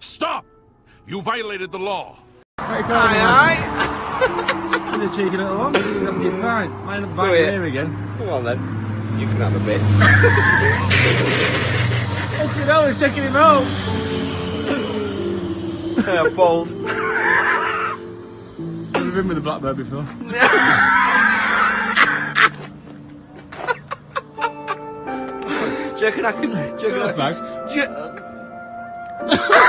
Stop! You violated the law. Aye. You're a cheeky little one. You're fine. Mine up back here again. Come on then. You can have a bit. You know, we're taking him home. Yeah, bold. I've been with a blackbird before. Do you reckon I can...